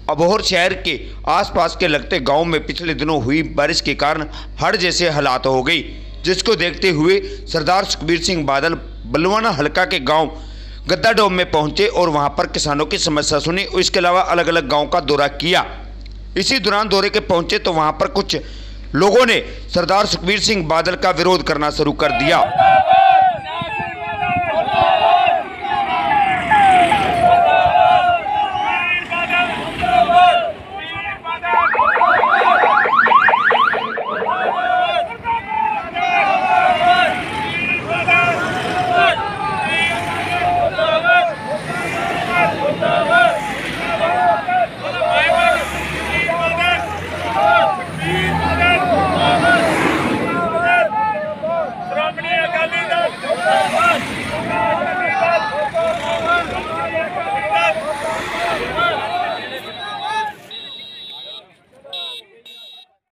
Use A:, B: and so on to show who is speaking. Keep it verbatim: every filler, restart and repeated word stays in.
A: अबोहर शहर के आसपास के लगते गांव में पिछले दिनों हुई बारिश के कारण हड़ जैसे हालात हो गई, जिसको देखते हुए सरदार सुखबीर सिंह बादल बलवाना हलका के गांव गद्दाडोम में पहुंचे और वहां पर किसानों की समस्या सुनी। इसके अलावा अलग अलग गांव का दौरा किया। इसी दौरान दौरे के पहुंचे तो वहां पर कुछ लोगों ने सरदार सुखबीर सिंह बादल का विरोध करना शुरू कर दिया।